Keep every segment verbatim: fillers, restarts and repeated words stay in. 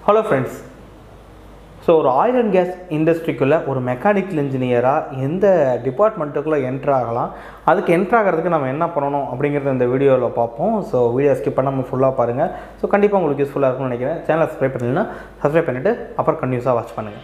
Hello friends. So ஒரு oil and gas industryக்குள்ள ஒரு mechanical இன்ஜினியரா எந்த டிபார்ட்மெண்ட்டுக்குள்ள என்டர் ஆகலாம், அதுக்கு என்டர் ஆகிறதுக்கு நம்ம என்ன பண்ணணும் அப்படிங்கறத இந்த வீடியோல பார்ப்போம். ஸோ வீடியோ ஸ்கிப் பண்ணாம ஃபுல்லாக பாருங்க. ஸோ கண்டிப்பாக உங்களுக்கு யூஸ்ஃபுல்லாக இருக்கும்னு நினைக்கிறேன். சேனலை சப்ஸ்கிரைப் பண்ணலைன்னா சப்ஸ்கிரைப் பண்ணிட்டு அப்புறம் கண்டினியூஸாக வாட்ச் பண்ணுங்க.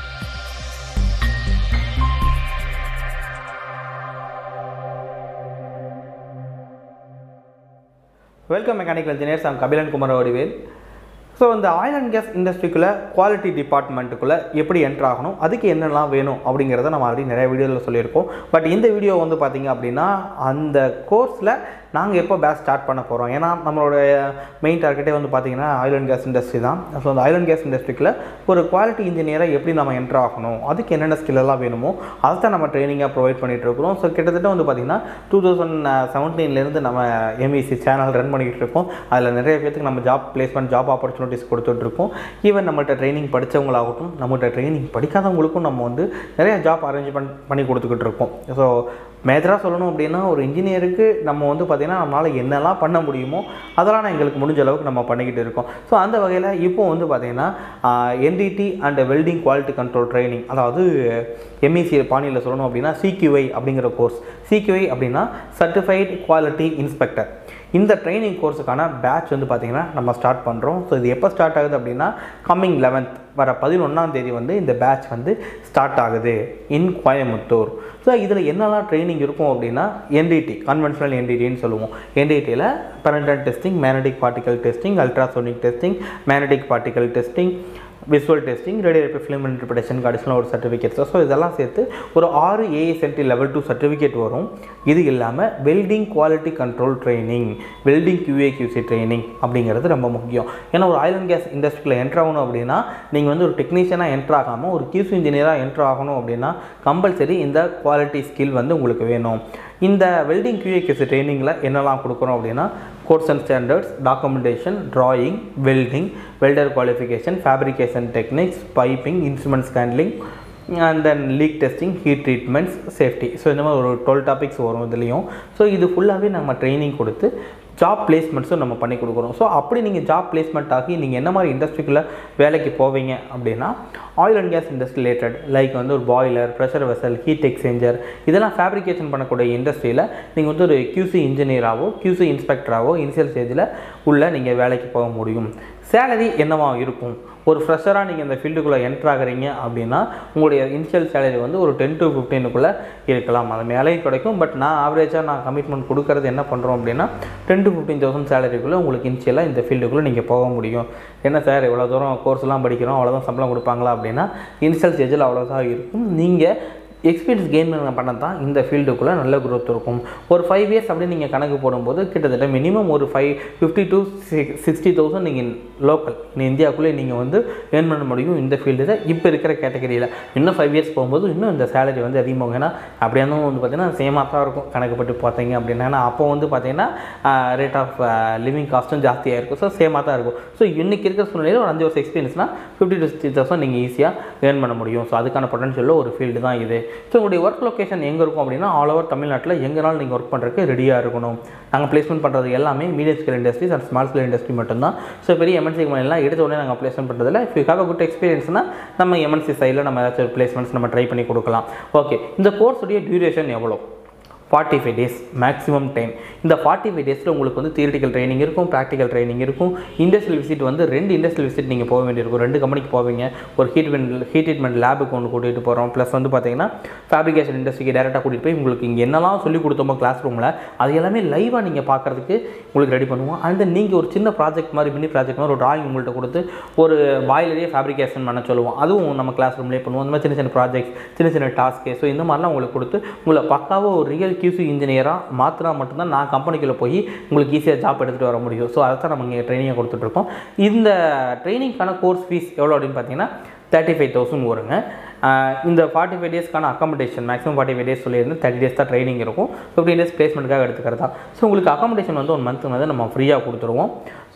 Welcome mechanical engineers. I'm Kabilan Kumaravadivel. So இந்த ஆயில் அண்ட் கேஸ் இண்டஸ்ட்ரிக்குள்ளே குவாலிட்டி டிபார்ட்மெண்ட்டுக்குள்ளே எப்படி என்ட்ரு ஆகணும், அதுக்கு என்னெல்லாம் வேணும் அப்படிங்கிறத நம்ம ஆல்ரெடி நிறைய வீடியோவில் சொல்லியிருக்கோம். பட் இந்த வீடியோ வந்து பார்த்திங்க அப்படின்னா அந்த கோர்ஸில் நாங்கள் எப்போ பேட்ச் ஸ்டார்ட் பண்ண போகிறோம். ஏன்னா நம்மளோட மெயின் டார்கெட்டே வந்து பார்த்திங்கன்னா ஆயில் அண்ட் கேஸ் இண்டஸ்ட்ரி தான். ஸோ அந்த ஆயில் அண்ட் கேஸ் இண்டஸ்ட்ரிக்குள்ளே ஒரு குவாலிட்டி இன்ஜினியராக எப்படி நம்ம என்ட்ரு ஆகணும், அதுக்கு என்னென்ன ஸ்கில்லெல்லாம் வேணுமோ அதை தான் நம்ம ட்ரைனிங்காக ப்ரொவைட் பண்ணிகிட்டு இருக்கிறோம். ஸோ கிட்டத்தட்ட வந்து பார்த்திங்கன்னா டூ தௌசண்ட் செவன்டீன்லேருந்து நம்ம எம்இசி சேனல் ரன் பண்ணிக்கிட்டு இருக்கோம். அதில் நிறைய பேருக்கு நம்ம ஜாப் பிளேஸ்மெண்ட், ஜாப் ஆப்பர்ச்சுனிட்டி கொடுத்துட்ருக்கோம். ஈவன் நம்மகிட்ட ட்ரைனிங் படித்தவங்களாகட்டும், நம்மகிட்ட ட்ரைனிங் படிக்காதவங்களுக்கும் நம்ம வந்து நிறைய ஜாப் அரேஞ்ச்மெண்ட் பண்ணி கொடுத்துக்கிட்டு இருக்கோம். ஸோ மேஜராக சொல்லணும் அப்படின்னா ஒரு இன்ஜினியருக்கு நம்ம வந்து பார்த்திங்கன்னா நம்மளால் என்னெல்லாம் பண்ண முடியுமோ அதெல்லாம் நான் எங்களுக்கு முடிஞ்ச அளவுக்கு நம்ம பண்ணிக்கிட்டு இருக்கோம். ஸோ அந்த வகையில் இப்போ வந்து பார்த்திங்கன்னா NDT and welding quality control training, அதாவது எம்இசி பாணியில் சொல்லணும் அப்படின்னா சிக்யூஐ அப்படிங்கிற கோர்ஸ். சிக்யூஐ அப்படின்னா சர்டிஃபைட் குவாலிட்டி இன்ஸ்பெக்டர். இந்த ட்ரைனிங் கோர்ஸுக்கான பேட்ச் வந்து பார்த்திங்கன்னா நம்ம ஸ்டார்ட் பண்ணுறோம். ஸோ இது எப்போ ஸ்டார்ட் ஆகுது அப்படின்னா கம்மிங் லெவன்த் வர பதினொன்றாம் தேதி வந்து இந்த பேட்ச் வந்து ஸ்டார்ட் ஆகுது இன் கோயம்புத்தூர். ஸோ இதில் என்னெல்லாம் ட்ரைனிங் இருக்கும் அப்படின்னா என்டிடி, கன்வென்ஷனல் என்டிடின்னு சொல்லுவோம். என்டிடியில் penetrant testing, magnetic particle testing, ultrasonic testing, magnetic particle testing, visual testing, radio film இன்டர்பிரேஷனுக்கு அடிஷனல் ஒரு சர்டிஃபிகேட்ஸ். ஸோ இதெல்லாம் சேர்த்து ஒரு ஆறு ஏஎஸ்என்டி லெவல் டூ சர்டிஃபிகேட் வரும். இது இல்லாமல் welding quality control training, welding QA QC training அப்படிங்கிறது ரொம்ப முக்கியம். ஏன்னா ஒரு ஆயில் அண்ட் கேஸ் இண்டஸ்ட்ரியில் என்ட்ரு ஆகணும் அப்படின்னா நீங்கள் வந்து ஒரு டெக்னீஷியனாக என்ட்ரு ஆகாமல் ஒரு கியூசி இன்ஜினியராக என்ட்ரு ஆகணும் அப்படின்னா கம்பல்சரி இந்த குவாலிட்டி ஸ்கில் வந்து உங்களுக்கு வேணும். இந்த வெல்டிங் கியூஏ கியூசி ட்ரைனிங்கில் என்னெல்லாம் கொடுக்குறோம் அப்படின்னா course and standards, documentation, drawing, welding, welder qualification, fabrication techniques, piping, instruments handling, and then leak testing, heat treatments, safety. So இந்த மாதிரி ஒரு டுவெல் டாபிக்ஸ் வரும் இதுலேயும். ஸோ இது ஃபுல்லாகவே நம்ம ட்ரைனிங் கொடுத்து ஜாப் பிளேஸ்மெண்ட்ஸும் நம்ம பண்ணி கொடுக்குறோம். ஸோ அப்படி நீங்கள் ஜாப் பிளேஸ்மெண்ட் ஆகி நீங்கள் என்ன மாதிரி இண்டஸ்ட்ரிக்குள்ளே வேலைக்கு போவீங்க அப்படின்னா oil and gas industry related, like வந்து ஒரு boiler, pressure vessel, heat exchanger, இதெல்லாம் ஃபேப்ரிகேஷன் பண்ணக்கூடிய இண்டஸ்ட்ரியில் நீங்கள் வந்து ஒரு கியூசி இன்ஜினியராகவோ கியூசி இன்ஸ்பெக்டராகவோ இனிஷியல் ஸ்டேஜில் உள்ள நீங்கள் வேலைக்கு போக முடியும். சேலரி என்னவா இருக்கும்? ஒரு ஃப்ரெஷராக நீங்கள் இந்த ஃபீல்டுக்குள்ளே என்ட்ரு ஆகிறீங்க அப்படின்னா உங்களுடைய இனிஷியல் சேலரி வந்து ஒரு டென் டு ஃபிஃப்டீனுக்குள்ளே இருக்கலாம். அது மேலேயும் கிடைக்கும். பட் நான் ஆவரேஜாக நான் கமிட்மெண்ட் கொடுக்கறது என்ன பண்ணுறோம் அப்படின்னா டென் டு ஃபிஃப்டீன் தௌசண்ட் சேலரிக்குள்ளே உங்களுக்கு இனிஷியலாக இந்த ஃபீல்டுக்குள்ளே நீங்கள் போக முடியும். என்ன சார் இவ்வளோ தூரம் கோர்ஸ்லாம் படிக்கிறோம், அவ்வளோதான் சம்பளம் கொடுப்பாங்களா அப்படின்னா இனிஷியல் ஸ்டேஜில் அவ்வளோதான் இருக்கும். நீங்கள் எக்ஸ்பீரியன்ஸ் கெயின் பண்ண தான் இந்த ஃபீல்டுக்குள்ளே நல்ல குரோத் இருக்கும். ஒரு ஃபைவ் இயர்ஸ் அப்படின்னு நீங்கள் கணக்கு போடும்போது கிட்டத்தட்ட மினிமம் ஒரு five fifty to sixty thousand நீங்கள் லோக்கல் இந்தியாவுக்குள்ளே நீங்கள் வந்து ஏர்ன் பண்ண முடியும் இந்த ஃபீல்டில் இப்போ இருக்கிற கேட்டகரியில். இன்னும் ஃபைவ் இயர்ஸ் போகும்போது இன்னும் இந்த சேலரி வந்து அதிகமாகும். ஏன்னா அப்படியே வந்து பார்த்திங்கன்னா சேமாக தான் இருக்கும் கணக்கு பட்டு பார்த்தீங்க அப்படின்னா. ஏன்னா அப்போ வந்து பார்த்திங்கன்னா ரேட் ஆஃப் லிவிங் காஸ்ட்டும் ஜாஸ்தியாக இருக்கும். ஸோ சேமாக தான் இருக்கும். ஸோ இன்றைக்கி இருக்கிற சூழ்நிலையில் ஒரு அஞ்சு வருஷம் எக்ஸ்பீரியன்ஸ்னால் ஃபிஃப்டி டு சிக்ஸ்டி தௌசண்ட் நீங்கள் ஈஸியாக ஏர்ன் பண்ண முடியும். ஸோ அதுக்கான பொட்டன்ஷியலில் ஒரு ஃபீல்டு தான் இது. ஸோ உங்களுடைய ஒர்க் லொக்கேஷன் எங்கே இருக்கும் அப்படின்னா ஆல் ஓவர் தமிழ்நாட்டில் எங்கேனாலும் நீங்கள் ஒர்க் பண்ணுறதுக்கு ரெடியாக இருக்கணும். நாங்கள் பிளேஸ்மெண்ட் பண்ணுறது எல்லாமே medium scale industries and small scale industry மட்டும்தான். ஸோ பெரிய எம்என்சி கம்பெனிலாம் எடுத்த உடனே நாங்கள் பிளேஸ்மெண்ட் பண்ணுறதில்ல. If you have a good எக்ஸ்பீரியன்ஸ்னால் நம்ம எம்என்சி சைடில் நம்ம ஏதாச்சும் பிளேஸ்மெண்ட்ஸ் நம்ம ட்ரை பண்ணி கொடுக்கலாம். ஓகே, இந்த கோர்ஸுடைய டியூரேஷன் எவ்வளோ? Forty five days maximum time. இந்த ஃபார்ட்டி ஃபைவ் டேஸில் உங்களுக்கு வந்து தியரிட்டிக்கல் ட்ரைனிங் இருக்கும், ப்ராக்டிக்கல் ட்ரைனிங் இருக்கும். இண்டஸ்ட்ரியல் விசிட் வந்து ரெண்டு இண்டஸ்ட்ரியல் விசிட் நீங்கள் போக வேண்டியிருக்கும். ரெண்டு கம்பெனிக்கு போவீங்க. ஒரு ஹீட் ஹீட் ட்ரீட்மெண்ட் லேபுக்கு ஒன்று கூட்டிகிட்டு போகிறோம். ப்ளஸ் வந்து பார்த்தீங்கன்னா ஃபேப்ரிகேஷன் இண்டஸ்ட்ரிக்கு டேரெக்டாக கூட்டிகிட்டு போய் உங்களுக்கு இங்கே என்னெல்லாம் சொல்லி கொடுத்தோமோ கிளாஸ் ரூமில் அது எல்லாமே லைவாக நீங்கள் பார்க்குறதுக்கு உங்களுக்கு ரெடி பண்ணுவோம். அண்ட் நீங்கள் ஒரு சின்ன ப்ராஜெக்ட் மாதிரி மினி ப்ராஜெக்ட் மாதிரி ஒரு ட்ராயிங் உங்கள்கிட்ட கொடுத்து ஒரு பாய்லரே ஃபேப்ரிகேஷன் பண்ண சொல்லுவோம். அதுவும் நம்ம கிளாஸ் ரூம்லேயே பண்ணுவோம். அந்த மாதிரி சின்ன சின்ன ப்ராஜெக்ட்ஸ், சின்ன சின்ன டாஸ்க்கு. ஸோ இந்த மாதிரிலாம் உங்களுக்கு கொடுத்து உங்களை பக்காவாக ஒரு ரியல் கியூசி இன்ஜினியராக மாற்றினா மட்டும்தான் நான் கம்பெனிக்குள்ளே போய் உங்களுக்கு ஈஸியாக ஜாப் எடுத்துகிட்டு வர முடியும். ஸோ அதை தான் நம்ம இங்கே ட்ரைனிங்காக கொடுத்துட்ருக்கோம். இந்த ட்ரைனிங்கான கோர்ஸ் ஃபீஸ் எவ்வளோ அப்படின்னு பார்த்தீங்கன்னா தேர்ட்டி ஃபைவ் தௌசண்ட் வருங்க. இந்த ஃபார்ட்டி ஃபைவ் டேஸ்க்கான accommodation maximum forty five days சொல்லியிருந்தேன். தேர்ட்டி டேஸ் தான் ட்ரைனிங் இருக்கும். ஃபிஃப்டீன் டேஸ் பிளேஸ்மெண்ட்டுக்காக எடுத்துக்கிறதா. ஸோ உங்களுக்கு அக்காமடேஷன் வந்து ஒன் மந்த்துக்கு வந்து நம்ம ஃப்ரீயாக கொடுத்துருவோம்.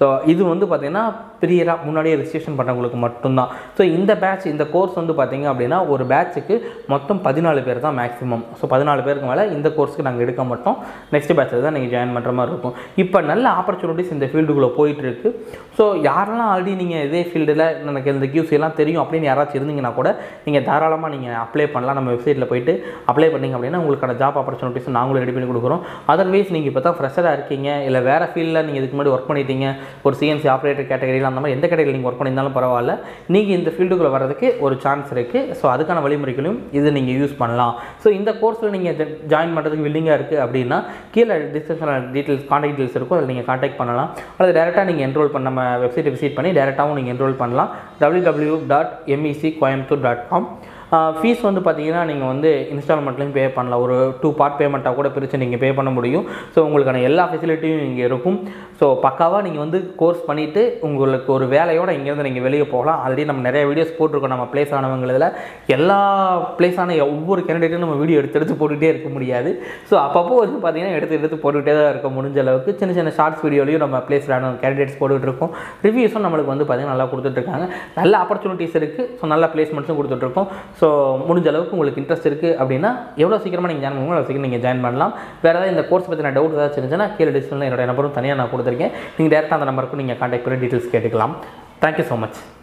ஸோ இது வந்து பார்த்திங்கன்னா ப்ரியராக முன்னாடியே ரிஜிஸ்ட்ரேஷன் பண்ணுறவங்களுக்கு மட்டும்தான். ஸோ இந்த பேட்ச் இந்த கோர்ஸ் வந்து பார்த்திங்க அப்படின்னா ஒரு பேட்சுக்கு மொத்தம் பதினாலு பேர் தான் மேக்ஸிமம். ஸோ பதினாலு பேருக்கு மேலே இந்த கோர்ஸுக்கு நாங்கள் எடுக்க மாட்டோம். நெக்ஸ்ட் பேட்சில் தான் நீங்கள் ஜாயின் பண்ணுற மாதிரி இருக்கும். இப்போ நல்ல ஆப்பர்ச்சுனிட்டிஸ் இந்த ஃபீல்டுக்குள்ளே போயிட்டுருக்கு. ஸோ யாரெல்லாம் ஆல்ரெடி நீங்கள் இதே ஃபீல்டில் எனக்கு இந்த கியூசி எல்லாம் தெரியும் அப்படின்னு யாராச்சும் இருந்தீங்கன்னா கூட நீங்கள் தாராளமாக நீங்கள் அப்ளை பண்ணலாம். நம்ம வெப்சைட்டில் போயிட்டு அப்ளை பண்ணிங்க அப்படின்னா உங்களுக்கான ஜாப் ஆப்பர்ச்சுனிட்டிஸ் நாங்களும் ரெடி பண்ணி கொடுக்குறோம். அதர்வைஸ் நீங்கள் இப்போ தான் ஃப்ரெஷராக இருக்கீங்க, இல்லை வேறு ஃபீல்டில் நீங்கள் இதுக்கு முன்னாடி ஒர்க் பண்ணிட்டீங்க, ஒரு சிஎன்சி ஆப்ரேட்டர் கேட்டகரியில் அந்த மாதிரி எந்த கேட்டகரியில் நீங்கள் ஒர்க் பண்ணியிருந்தாலும் பரவாயில்ல, நீங்கள் இந்த ஃபீல்டுக்குள்ளே வரதுக்கு ஒரு சான்ஸ் இருக்குது. ஸோ அதுக்கான வழிமுறைகளையும் இது நீங்கள் யூஸ் பண்ணலாம். ஸோ இந்த கோர்ஸில் நீங்கள் ஜாயின் பண்ணுறதுக்கு வில்லிங்காக இருக்குது அப்படின்னா கீழே டிஸ்கிரிப்ஷனில் டீட்டெயில்ஸ் கான்டாக்ட் டீட்டெயில்ஸ் இருக்கும், அதில் நீங்கள் கான்டாக்ட் பண்ணலாம். அல்லது டேரெக்டாக நீங்கள் என்ரோல் பண்ண நம்ம வெப்சைட்டை விசிட் பண்ணி டேரெக்டாகவும் நீங்கள் என்ரோல் பண்ணலாம். W W W dot MEC Coimbatore dot com. Fees வந்து பார்த்தீங்கன்னா நீங்கள் வந்து இன்ஸ்டால்மெண்ட்லையும் பே பண்ணலாம். ஒரு டூ பார்ட் பேமெண்ட்டாக கூட பிரித்து நீங்கள் பே பண்ண முடியும். ஸோ உங்களுக்கான எல்லா ஃபெசிலிட்டியும் இங்கே இருக்கும். ஸோ பக்காவாக நீங்கள் வந்து கோர்ஸ் பண்ணிவிட்டு உங்களுக்கு ஒரு வேலையோடு இங்கேருந்து நீங்கள் வெளியே போகலாம். ஆல்ரெடி நம்ம நிறைய வீடியோஸ் போட்டிருக்கோம். நம்ம ப்ளேஸ் ஆனவங்களில் எல்லா ப்ளேஸ் ஆன ஒவ்வொரு கேண்டிடேட்டும் நம்ம வீடியோ எடுத்து எடுத்து போட்டுகிட்டே இருக்க முடியாது. ஸோ அப்பப்போ வந்து பார்த்தீங்கன்னா எடுத்து எடுத்து போட்டுகிட்டே தான் இருக்க முடிஞ்ச அளவுக்கு சின்ன சின்ன ஷார்ட்ஸ் வீடியோலையும் நம்ம ப்ளேஸ் ஆன கேண்டிடேட்ஸ் போட்டுகிட்டு இருக்கோம். ரிவ்யூஸும் நம்மளுக்கு வந்து பார்த்தீங்கன்னா நல்லா கொடுத்துட்ருக்காங்க. நல்ல ஆப்பர்ச்சுனிட்டிஸ் இருக்குது. ஸோ நல்ல பிளேஸ்மெண்ட்ஸும் கொடுத்துட்ருக்கோம். ஸோ முடிஞ்ச அளவுக்கு உங்களுக்கு இன்ட்ரெஸ்ட் இருக்குது அப்படின்னா எவ்வளோ சீக்கிரமாக நீங்கள் ஜாயின் பண்ணுவோம் அவ்வளோ சீக்கிரம் நீங்கள் ஜாயின் பண்ணலாம். வேறு ஏதாவது இந்த கோர்ஸ் பற்றின டவுட் ஏதாச்சும் இருந்துச்சுன்னா கீழே டிஸ்கிரிப்ஷனில் என்னோட நம்பரும் தனியாக நான் கொடுத்துருக்கேன். நீங்கள் டேரெக்டாக அந்த நம்பருக்கு நீங்கள் கான்டாக்ட் பண்ணி டீட்டெயில்ஸ் கேட்டுக்கலாம். Thank you so much.